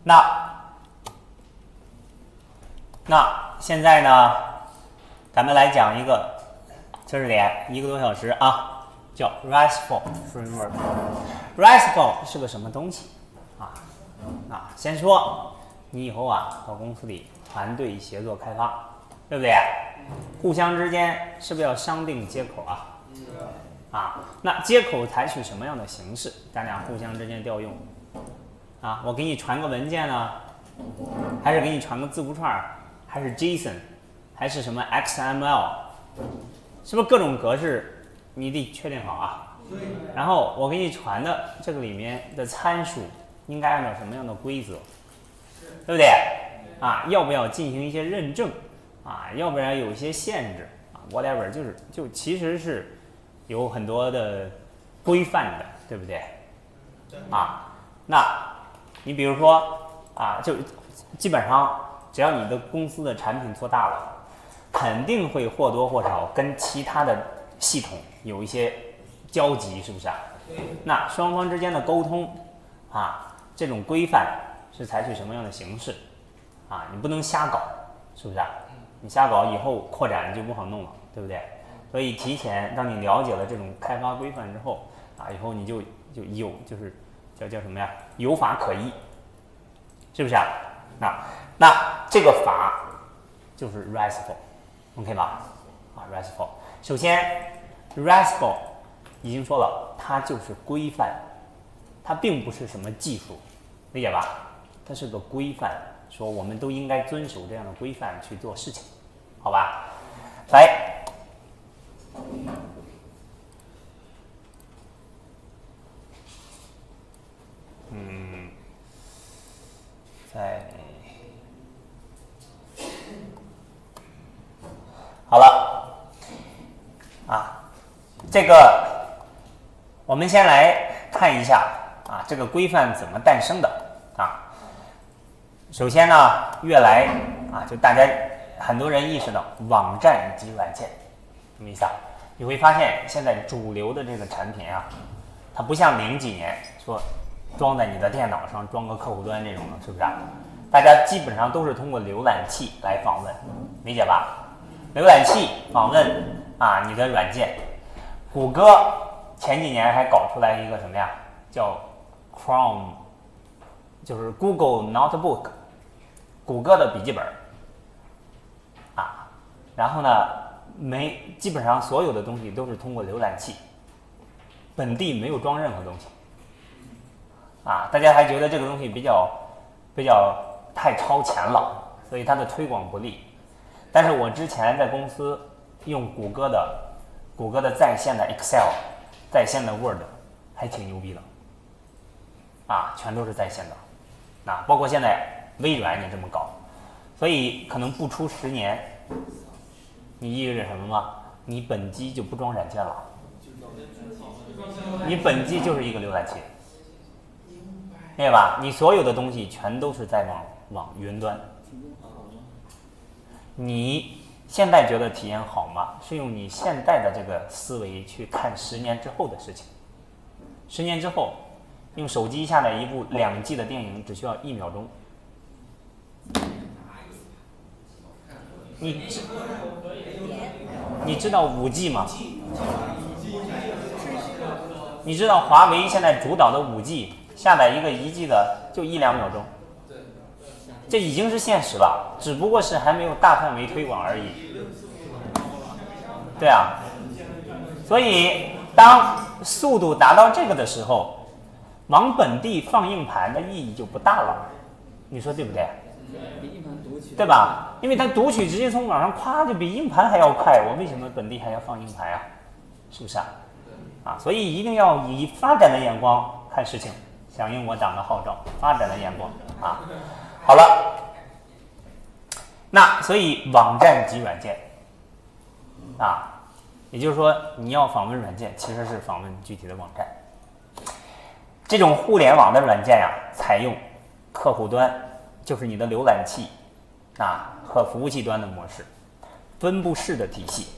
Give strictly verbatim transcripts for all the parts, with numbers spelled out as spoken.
那那现在呢，咱们来讲一个知识点，一个多小时啊，叫 RESTful Framework。RESTful 是个什么东西啊？啊，先说你以后啊到公司里团队协作开发，对不对？互相之间是不是要商定接口啊？啊，那接口采取什么样的形式？咱俩互相之间调用啊？我给你传个文件呢，还是给你传个字符串，还是 JSON， 还是什么 X M L？ 是不是各种格式你得确定好啊？然后我给你传的这个里面的参数应该按照什么样的规则，对不对？啊，要不要进行一些认证啊？要不然有一些限制啊 ，whatever， 就是就其实是有很多的规范的，对不对？啊，那你比如说啊，就基本上只要你的公司的产品做大了，肯定会或多或少跟其他的系统有一些交集，是不是啊？那双方之间的沟通啊，这种规范是采取什么样的形式啊？你不能瞎搞，是不是啊？你瞎搞以后扩展就不好弄了，对不对？所以提前当你了解了这种开发规范之后啊，以后你就就有就是叫叫什么呀？有法可依，是不是啊？那那这个法就是 RESTful，OK 吧？啊 ，RESTful。首先 RESTful 已经说了，它就是规范，它并不是什么技术，理解吧？它是个规范，说我们都应该遵守这样的规范去做事情，好吧？来。嗯，在好了啊，这个我们先来看一下啊，这个规范怎么诞生的啊？首先呢，越来啊，就大家很多人意识到网站及软件什么意思啊？你会发现现在主流的这个产品啊，它不像零几年说装在你的电脑上装个客户端这种的，是不是啊？大家基本上都是通过浏览器来访问，理解吧？浏览器访问啊你的软件。谷歌前几年还搞出来一个什么呀？叫 Chrome， 就是 Google Notebook， 谷歌的笔记本啊。然后呢，没基本上所有的东西都是通过浏览器，本地没有装任何东西。啊，大家还觉得这个东西比较比较太超前了，所以它的推广不利。但是我之前在公司用谷歌的谷歌的在线的 Excel、在线的 Word， 还挺牛逼的。啊，全都是在线的。啊，包括现在微软也这么搞，所以可能不出十年，你意味着什么吗？你本机就不装软件了，你本机就是一个浏览器。对吧？你所有的东西全都是在往往云端。你现在觉得体验好吗？是用你现在的这个思维去看十年之后的事情。十年之后，用手机下载一部两 G 的电影只需要一秒钟。你知你知道五 G 吗？你知道华为现在主导的五 G？下载一个一 G 的就一两秒钟，这已经是现实了，只不过是还没有大范围推广而已。对啊，所以当速度达到这个的时候，往本地放硬盘的意义就不大了，你说对不对？对吧？因为它读取直接从网上夸就比硬盘还要快，我为什么本地还要放硬盘啊？是不是啊？啊，所以一定要以发展的眼光看事情。响应我党的号召，发展的眼光啊！好了，那所以网站及软件啊，也就是说你要访问软件，其实是访问具体的网站。这种互联网的软件呀、啊，采用客户端，就是你的浏览器啊和服务器端的模式，分布式的体系，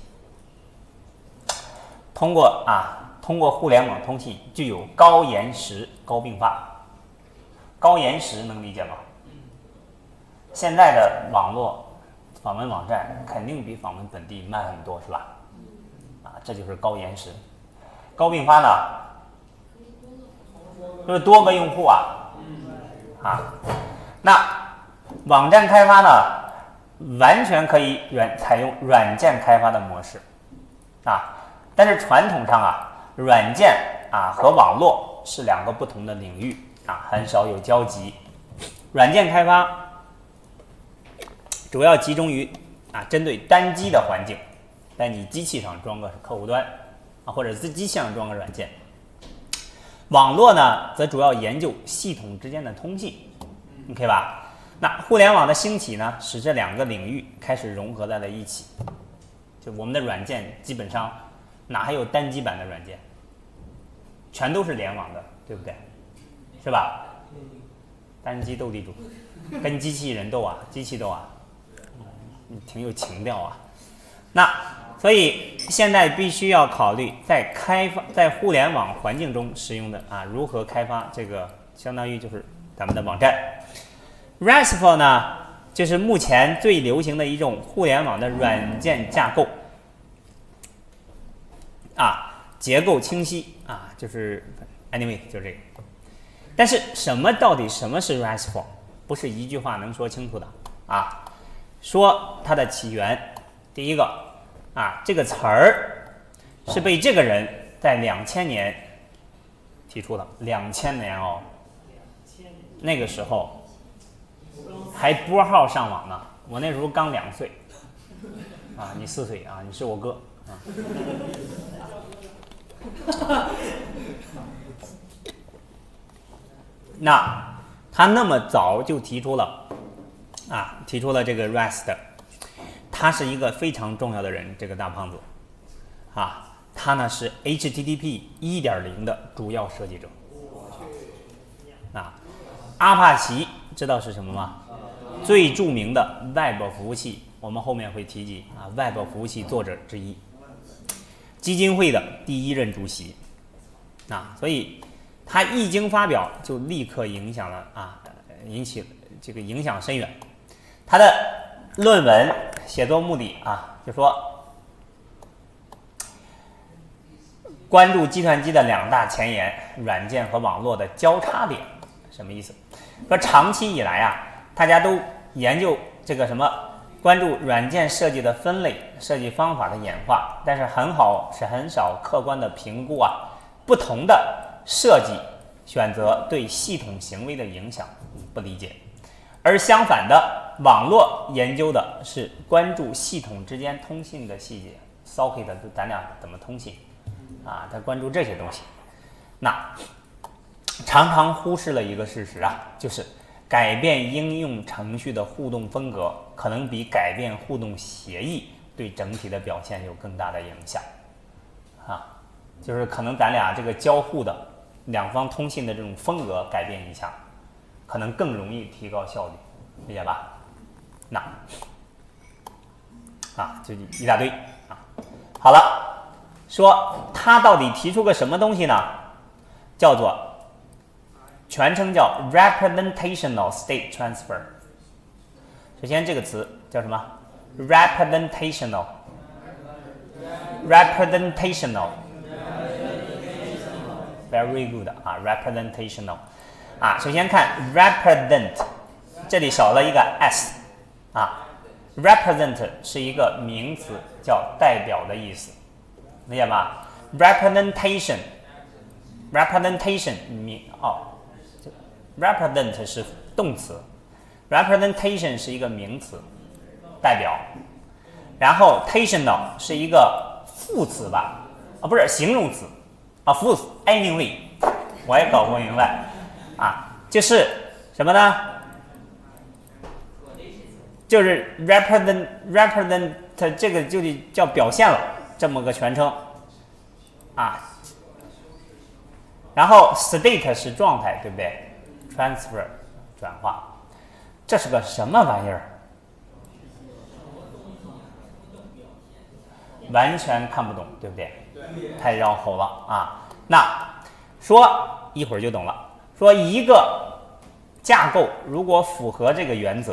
通过啊。通过互联网通信具有高延时、高并发。高延时能理解吗？ 现在的网络访问网站肯定比访问本地慢很多，是吧？啊，这就是高延时。高并发呢，就是多个用户啊，啊，那网站开发呢，完全可以软采用软件开发的模式，啊，但是传统上啊，软件啊和网络是两个不同的领域啊，很少有交集。软件开发主要集中于啊针对单机的环境，在你机器上装个客户端啊，或者自机器上装个软件。网络呢，则主要研究系统之间的通信 ，OK 吧？那互联网的兴起呢，使这两个领域开始融合在了一起。就我们的软件基本上哪还有单机版的软件，全都是联网的，对不对？是吧？单机斗地主，跟机器人斗啊，机器斗啊，嗯，挺有情调啊。那所以现在必须要考虑在开发在互联网环境中使用的啊，如何开发这个，相当于就是咱们的网站。RESTful 呢，就是目前最流行的一种互联网的软件架构，啊，结构清晰啊，就是 anyway 就这个。但是什么到底什么是 RESTful， 不是一句话能说清楚的啊。说它的起源，第一个啊，这个词儿是被这个人在两千年提出的，两千年哦，那个时候还拨号上网呢，我那时候刚两岁啊，你四岁啊，你是我哥啊。那他那么早就提出了啊，提出了这个 REST， 他是一个非常重要的人，这个大胖子啊，他呢是 H T T P 一点零 的主要设计者啊。阿帕奇知道是什么吗？最著名的 Web 服务器，我们后面会提及啊 ，Web 服务器作者之一，基金会的第一任主席啊，所以他一经发表就立刻影响了啊，引起这个影响深远。他的论文写作目的啊，就说关注计算机的两大前沿，软件和网络的交叉点，什么意思？说长期以来啊，大家都研究这个什么，关注软件设计的分类、设计方法的演化，但是很好是很少客观的评估啊，不同的设计选择对系统行为的影响，不理解。而相反的，网络研究的是关注系统之间通信的细节 ，socket 咱俩怎么通信啊？他关注这些东西。那常常忽视了一个事实啊，就是改变应用程序的互动风格，可能比改变互动协议对整体的表现有更大的影响啊。就是可能咱俩这个交互的两方通信的这种风格改变一下，可能更容易提高效率，理解吧？那啊，就一大堆啊。好了，说他到底提出个什么东西呢？叫做全称叫 representational state transfer。首先这个词叫什么 ？representational。representational。Very good 啊 ，representational 啊，首先看 represent， 这里少了一个 s 啊 ，represent 是一个名词，叫代表的意思，理解吧 ？representation，representation 名哦 ，represent 是动词 ，representation 是一个名词，代表，然后 tational 是一个副词吧？啊，不是形容词。啊，副词 anyway， 我也搞不明白啊，就是什么呢？就是 represent represent 这个就叫表现了这么个全称啊。然后 state 是状态，对不对 ？transfer 转化，这是个什么玩意儿？完全看不懂，对不对？太绕口了啊！那说一会儿就懂了。说一个架构如果符合这个原则，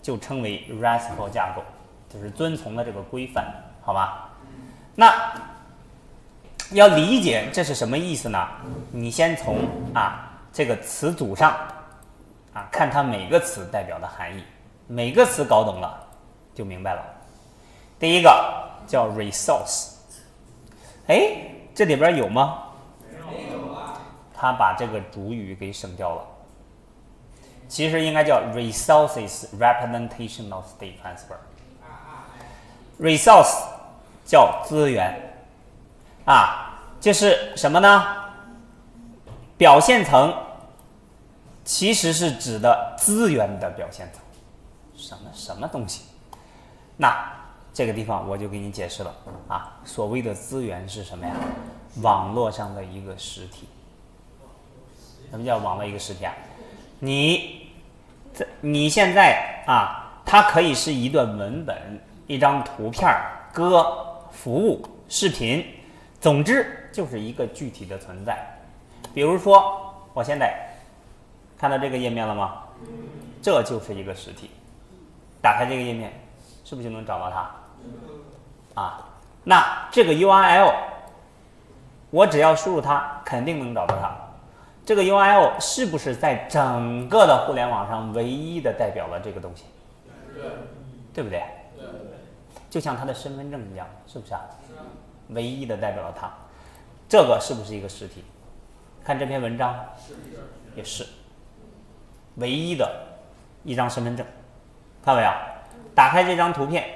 就称为 RESTful 架构，就是遵从的这个规范，好吧？那要理解这是什么意思呢？你先从啊这个词组上啊看它每个词代表的含义，每个词搞懂了就明白了。第一个叫 resource， 哎，这里边有吗？没有啊。他把这个主语给省掉了，其实应该叫 resources representation of state transfer。resource 叫资源啊，就是什么呢？表现层其实是指的资源的表现层，什么什么东西？那这个地方我就给你解释了啊，所谓的资源是什么呀？网络上的一个实体。什么叫网络一个实体啊？你你现在啊，它可以是一段文本、一张图片、歌、服务、视频，总之就是一个具体的存在。比如说，我现在看到这个页面了吗？这就是一个实体。打开这个页面，是不是就能找到它？啊，那这个 U R L， 我只要输入它，肯定能找到它。这个 U R L 是不是在整个的互联网上唯一的代表了这个东西？对不对？就像他的身份证一样，是不是啊？唯一的代表了它。这个是不是一个实体？看这篇文章，也是唯一的一张身份证，看到没有？打开这张图片，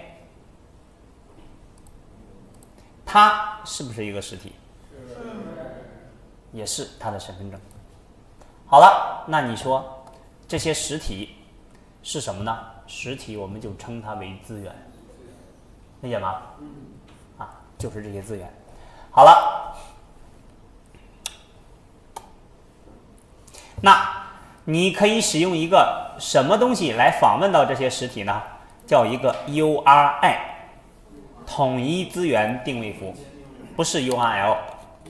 它是不是一个实体？也是它的身份证。好了，那你说这些实体是什么呢？实体我们就称它为资源，理解吗？啊，就是这些资源。好了，那你可以使用一个什么东西来访问到这些实体呢？叫一个 U R I， 统一资源定位符，不是 U R L。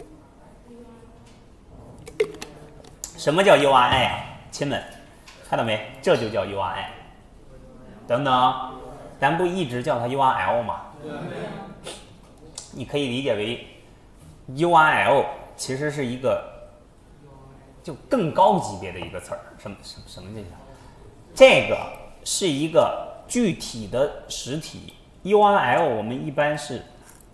什么叫 U R I 啊？亲们，看到没？这就叫 U R I。等等，咱不一直叫它 U R L 吗？你可以理解为 U R L 其实是一个就更高级别的一个词儿。什么什么什么这个？这个是一个具体的实体。U R L 我们一般是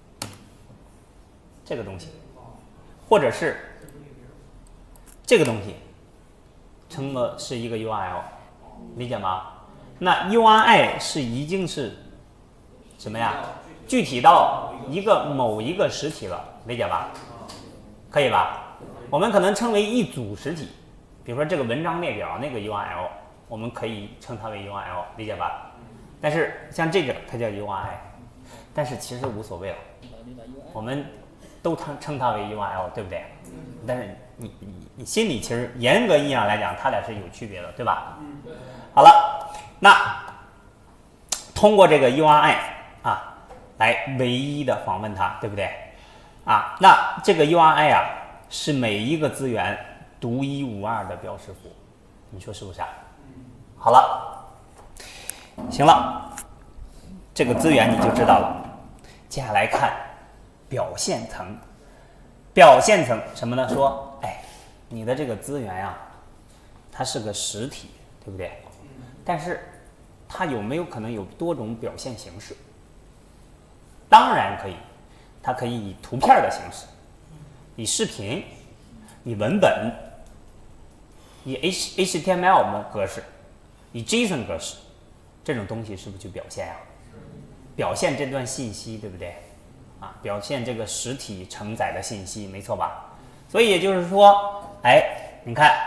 这个东西，或者是这个东西，称的是一个 U R L， 理解吗？那 U R I 是已经是什么呀？具体到一个某一个实体了，理解吧？可以吧？我们可能称为一组实体，比如说这个文章列表那个 U R L， 我们可以称它为 U R L， 理解吧？但是像这个它叫 U R I， 但是其实无所谓了，我们都称称它为 U R L， 对不对？但是你你你心里其实严格意义上来讲，它俩是有区别的，对吧？好了，那通过这个 U R I 啊，来唯一的访问它，对不对？啊，那这个 U R I 啊，是每一个资源独一无二的标识符，你说是不是啊？好了，行了，这个资源你就知道了。接下来看表现层，表现层什么呢？说，哎，你的这个资源呀、啊，它是个实体，对不对？但是它有没有可能有多种表现形式？当然可以，它可以以图片的形式，以视频，以文本，以 H H T M L 的格式，以 JSON 格式，这种东西是不是去表现呀、啊？表现这段信息，对不对？啊，表现这个实体承载的信息，没错吧？所以也就是说，哎，你看，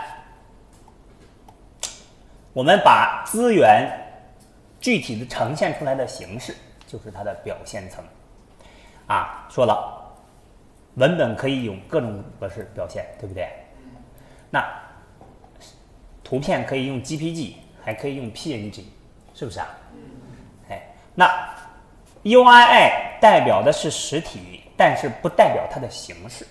我们把资源具体的呈现出来的形式，就是它的表现层。啊，说了，文本可以用各种格式表现，对不对？那图片可以用 G P G， 还可以用 P N G， 是不是啊？哎，那 U R I 代表的是实体，但是不代表它的形式，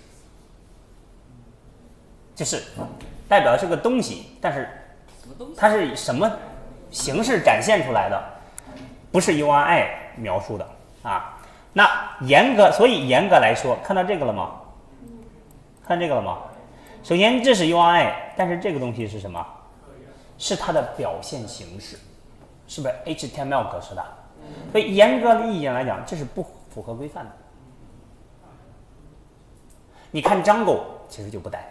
就是代表的是个东西，但是它是以什么形式展现出来的，不是 U R I 描述的啊。那严格，所以严格来说，看到这个了吗？看这个了吗？首先这是 U R I， 但是这个东西是什么？是它的表现形式，是不是 H T M L 格式的？所以严格的意义上来讲，这是不符合规范的。你看 Django 其实就不带。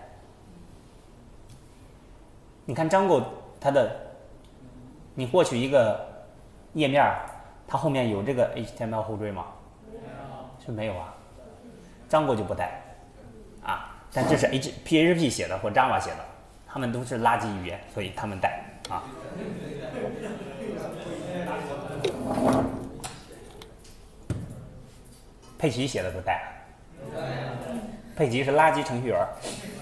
你看 Django 它的，你获取一个页面，它后面有这个 H T M L 后缀吗？是没有啊。Django 就不带啊，但这是 H P H P 写的或 Java 写的，他们都是垃圾语言，所以他们带啊。佩奇写的不带，佩奇是垃圾程序员。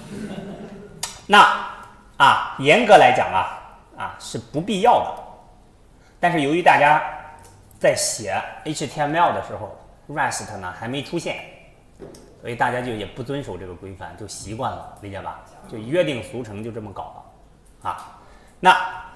那啊，严格来讲啊，啊是不必要的。但是由于大家在写 H T M L 的时候 ，REST 呢还没出现，所以大家就也不遵守这个规范，就习惯了，理解吧？就约定俗成，就这么搞了啊。那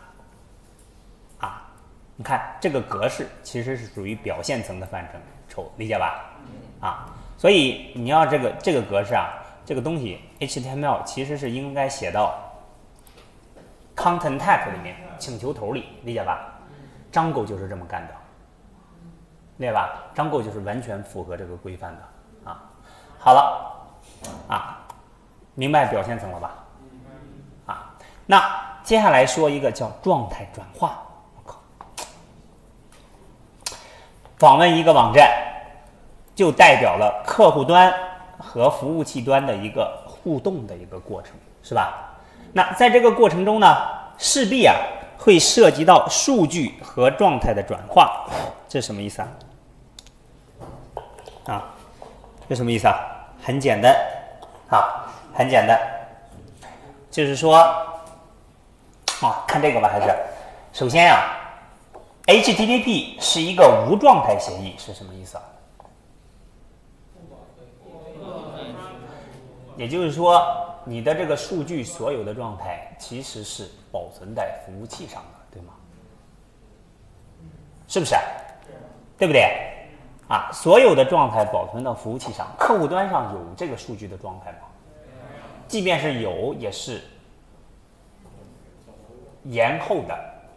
啊，你看这个格式其实是属于表现层的范畴，理解吧？啊，所以你要这个这个格式啊，这个东西 H T M L 其实是应该写到 content tag 里面，请求头里，理解吧？Django 就是这么干的，理解吧？Django就是完全符合这个规范的啊。好了，啊，明白表现层了吧？啊，那接下来说一个叫状态转化。我靠，访问一个网站，就代表了客户端和服务器端的一个互动的一个过程，是吧？那在这个过程中呢，势必啊会涉及到数据和状态的转化，这是什么意思啊？啊，这什么意思啊？很简单，啊，很简单，就是说，啊，看这个吧，还是首先啊 ，H T T P 是一个无状态协议，是什么意思啊？也就是说，你的这个数据所有的状态其实是保存在服务器上的，对吗？是不是？对不对？啊，所有的状态保存到服务器上，客户端上有这个数据的状态吗？即便是有，也是延后的，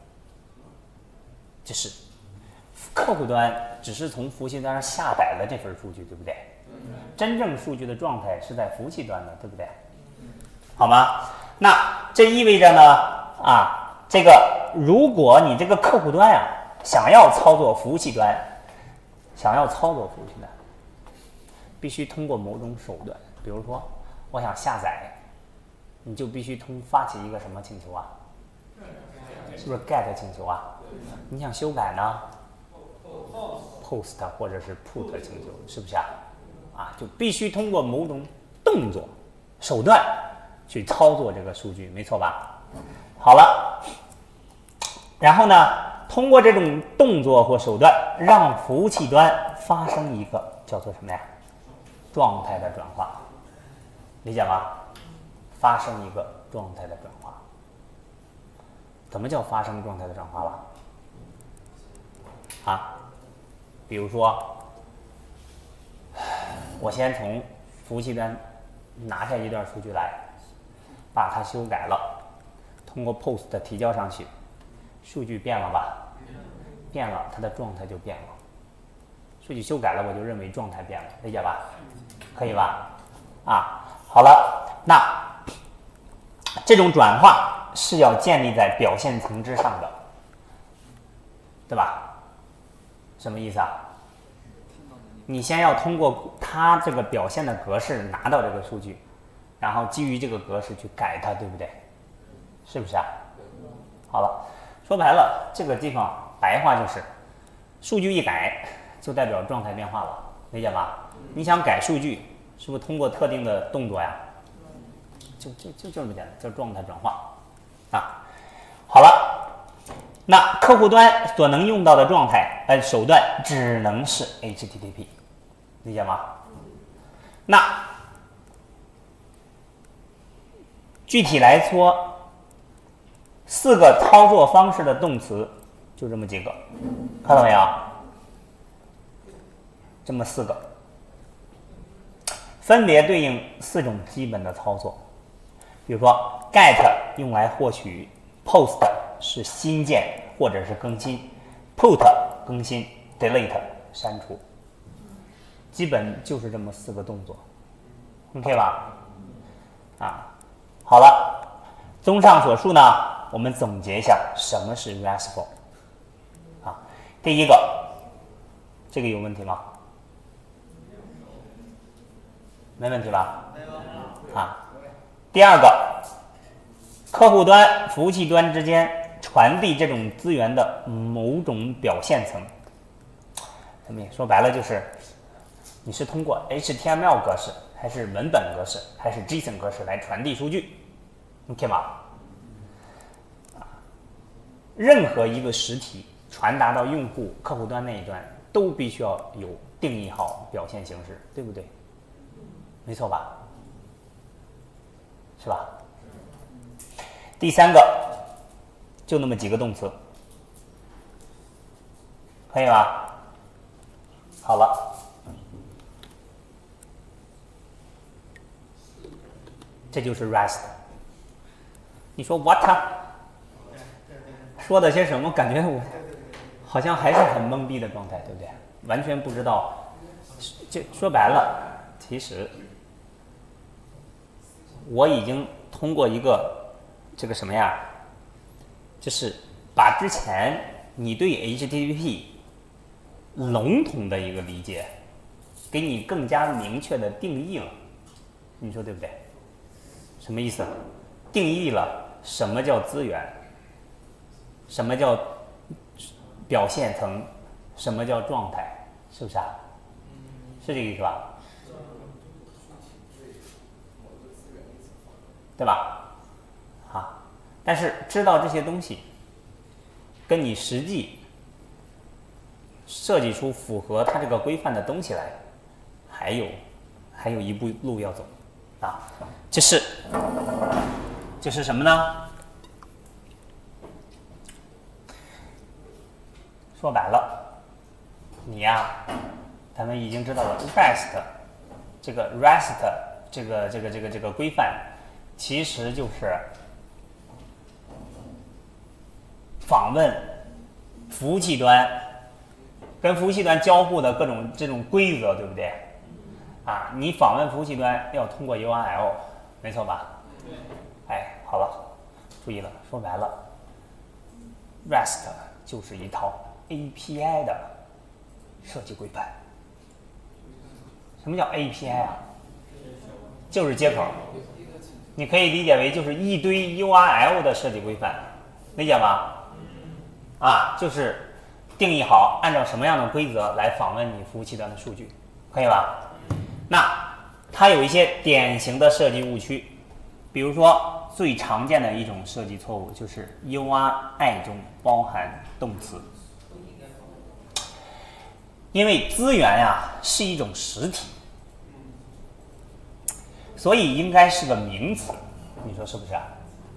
就是客户端只是从服务器端上下载了这份数据，对不对？真正数据的状态是在服务器端的，对不对？好吗？那这意味着呢，啊，这个如果你这个客户端呀、啊、想要操作服务器端，想要操作服务器端，必须通过某种手段，比如说我想下载，你就必须通发起一个什么请求啊？是不是 get 请求啊？你想修改呢 ？post 或者是 put 请求，是不是啊？啊，就必须通过某种动作手段去操作这个数据，没错吧？好了，然后呢，通过这种动作或手段，让服务器端发生一个叫做什么呀？状态的转化，理解吗？发生一个状态的转化。怎么叫发生状态的转化了？啊，比如说，我先从服务器端拿下一段数据来，把它修改了，通过 post 提交上去，数据变了吧？变了，它的状态就变了。数据修改了，我就认为状态变了，理解吧？可以吧？啊，好了，那这种转化是要建立在表现层之上的，对吧？什么意思啊？你先要通过它这个表现的格式拿到这个数据，然后基于这个格式去改它，对不对？是不是啊？好了，说白了，这个地方白话就是，数据一改就代表状态变化了，理解吧？你想改数据，是不是通过特定的动作呀？就就就就这么简单，叫状态转化啊。好了，那客户端所能用到的状态呃手段只能是 H T T P， 理解吗？那具体来说， 四个操作方式的动词就这么几个，看到没有？这么四个，分别对应四种基本的操作。比如说 get 用来获取 post 是新建或者是更新 ，put 更新 ，delete 删除，基本就是这么四个动作 ，OK 吧？啊，好了，综上所述呢，我们总结一下什么是 RESTful 啊。第一个，这个有问题吗？没问题吧？啊。第二个，客户端、服务器端之间传递这种资源的某种表现层，怎么也说白了就是，你是通过 H T M L 格式，还是文本格式，还是 JSON 格式来传递数据 ，OK 吗？任何一个实体传达到用户客户端那一端，都必须要有定义好表现形式，对不对？没错吧？是吧？第三个，就那么几个动词，可以吧？好了，这就是 REST。你说 what？ 说的些什么？感觉我好像还是很懵逼的状态，对不对？完全不知道。就说白了，其实我已经通过一个这个什么呀，就是把之前你对 H T T P 笼统的一个理解，给你更加明确的定义了。你说对不对？什么意思？定义了什么叫资源，什么叫表现层，什么叫状态，是不是啊？是这个意思吧？对吧？啊，但是知道这些东西，跟你实际设计出符合它这个规范的东西来，还有还有一步路要走啊。这是这是什么呢？说白了，你呀，咱们已经知道了 REST 这个 REST 这个这个这个这个规范。其实就是访问服务器端，跟服务器端交互的各种这种规则，对不对？啊，你访问服务器端要通过 U R L， 没错吧？哎，好了，注意了，说白了 ，REST 就是一套 A P I 的设计规范。什么叫 A P I 啊？就是接口。你可以理解为就是一堆 U R L 的设计规范，理解吗？啊，就是定义好按照什么样的规则来访问你服务器端的数据，可以吧？那它有一些典型的设计误区，比如说最常见的一种设计错误就是 U R I 中包含动词，因为资源呀是一种实体。所以应该是个名词，你说是不是啊？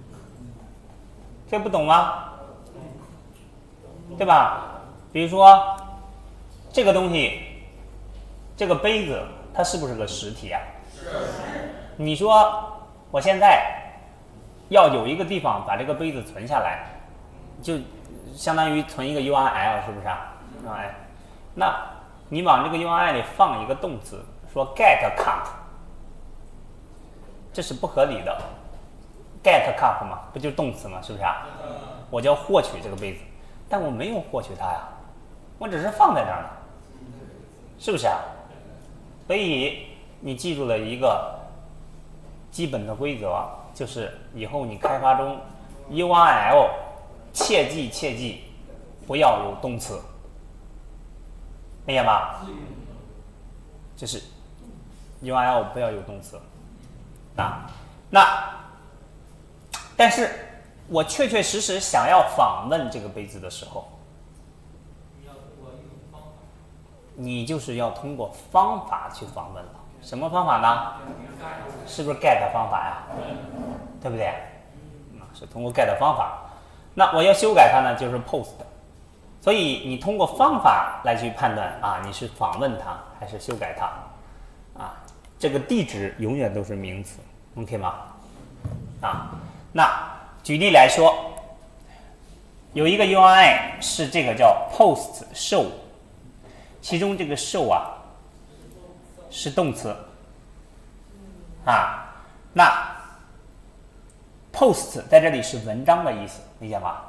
这不懂吗？对吧？比如说这个东西，这个杯子，它是不是个实体啊？是。你说我现在要有一个地方把这个杯子存下来，就相当于存一个 U R L， 是不是啊？哎，那你往这个 U R L 里放一个动词，说 get cup。这是不合理的 ，get cup 嘛，不就是动词嘛，是不是啊？我就要获取这个杯子，但我没有获取它呀，我只是放在那儿了，是不是啊？所以你记住了一个基本的规则，就是以后你开发中 U R L 切记切记不要有动词，理解吗？就是 U R L 不要有动词。啊，那但是我确确实实想要访问这个杯子的时候，你就是要通过方法去访问了。什么方法呢？是不是 get 方法呀？对不对？啊，是通过 get 方法。 那我要修改它呢，就是 post。所以你通过方法来去判断啊，你是访问它还是修改它啊？这个地址永远都是名词 ，OK 吗？啊，那举例来说，有一个 U I I 是这个叫 post show， 其中这个 show 啊是动词啊，那 post 在这里是文章的意思，理解吗？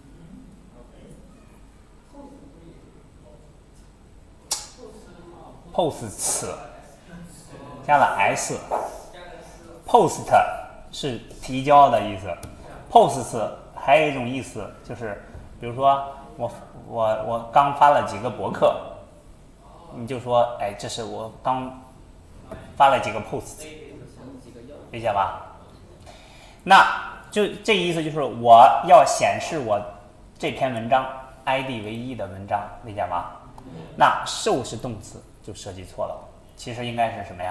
post 加了 s，post 是提交的意思 ，post 还有一种意思就是，比如说我我我刚发了几个博客，你就说，哎，这是我刚发了几个 post， 理解吧？那就这意思就是我要显示我这篇文章 I D 为一的文章，理解吗？那 show 是动词。 就设计错了，其实应该是什么呀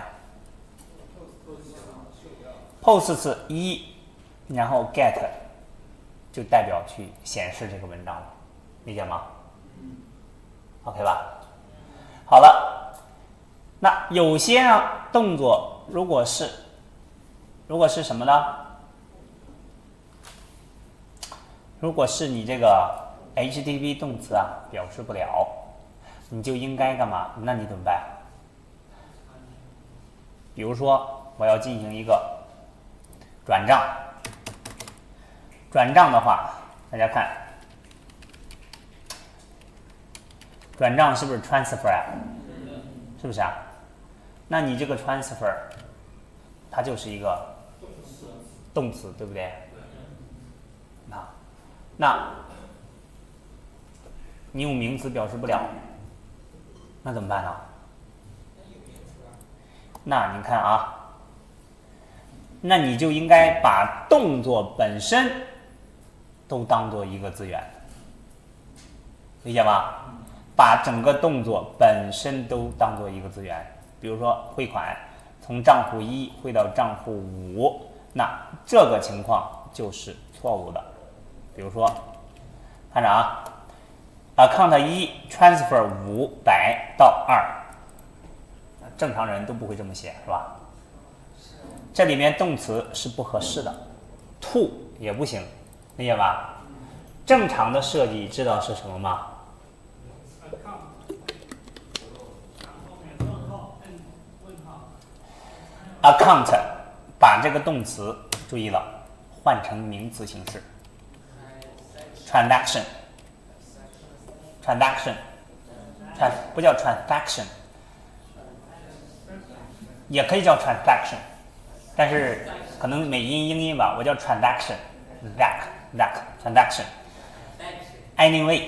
？post 一，然后 get 就代表去显示这个文章了，理解吗 ？OK 吧？好了，那有些呢动作如果是如果是什么呢？如果是你这个 H T T P 动词啊表示不了。 你就应该干嘛？那你怎么办？比如说，我要进行一个转账，转账的话，大家看，转账是不是 transfer 啊？是不是啊？那你这个 transfer， 它就是一个动词，对不对？啊，那你用名词表示不了。 那怎么办呢？那你看啊，那你就应该把动作本身都当做一个资源，理解吗？把整个动作本身都当做一个资源。比如说汇款从账户一汇到账户五，那这个情况就是错误的。比如说，看着啊。 account 一 transfer 五百到二，正常人都不会这么写，是吧？这里面动词是不合适的 ，to 也不行，理解吧？正常的设计知道是什么吗 ？account 把这个动词注意了，换成名词形式 ，transaction。 transaction， trans 不叫 transaction， 也可以叫 transaction， 但是可能美音英音吧，我叫 transaction，that that transaction。Anyway，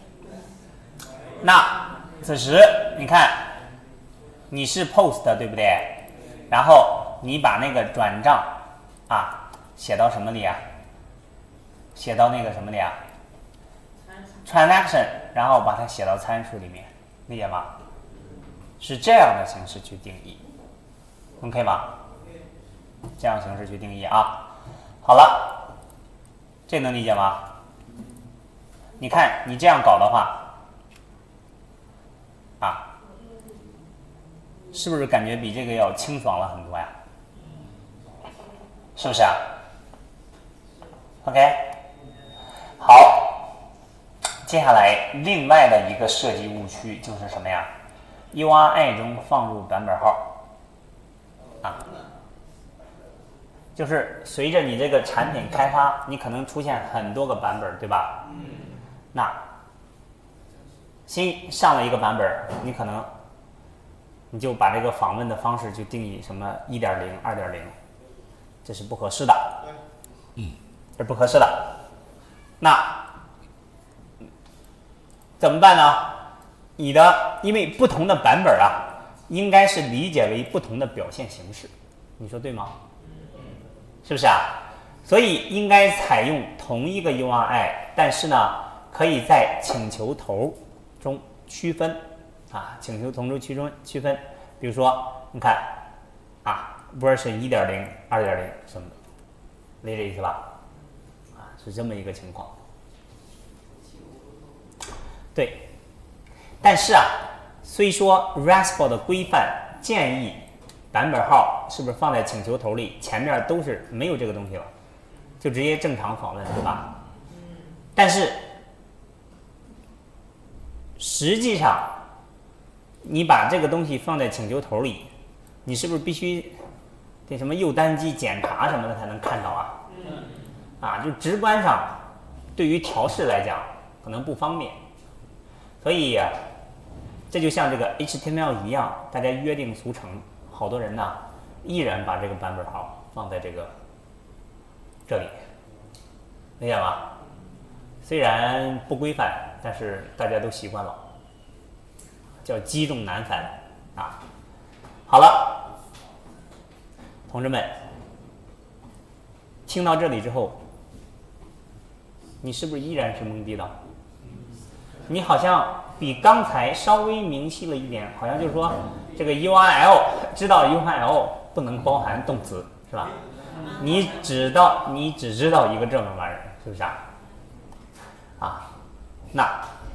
那此时你看你是 post 对不对？然后你把那个转账啊写到什么里啊？写到那个什么里啊？ transaction， 然后把它写到参数里面，理解吗？是这样的形式去定义 ，OK 吗？这样形式去定义啊。好了，这能理解吗？你看你这样搞的话，啊，是不是感觉比这个要清爽了很多呀？是不是啊 ？OK， 好。 接下来，另外的一个设计误区就是什么呀 ？U I I 中放入版本号啊，就是随着你这个产品开发，你可能出现很多个版本，对吧？那新上了一个版本，你可能你就把这个访问的方式就定义什么一点零、二点零，这是不合适的，嗯，这是不合适的。那 怎么办呢？你的因为不同的版本啊，应该是理解为不同的表现形式，你说对吗？是不是啊？所以应该采用同一个 U I I， 但是呢，可以在请求头中区分啊，请求头中区中区分。比如说，你看啊 ，version 一点零、二点零什么的，理解意思吧？啊，是这么一个情况。 对。但是啊，虽说 RESTful 的规范建议版本号是不是放在请求头里，前面都是没有这个东西了，就直接正常访问，对吧？但是实际上，你把这个东西放在请求头里，你是不是必须这什么右单击检查什么的才能看到啊？啊，就直观上对于调试来讲可能不方便，所以啊，这就像这个 H T M L 一样，大家约定俗成，好多人呢依然把这个版本号放在这个这里，理解吗？虽然不规范，但是大家都习惯了，叫积重难返啊。好了，同志们，听到这里之后，你是不是依然是懵逼的？你好像比刚才稍微明晰了一点，好像就是说这个 U R L 知道 U R L 不能包含动词，是吧？你只道你只知道一个这么玩意儿，是不是啊？啊，那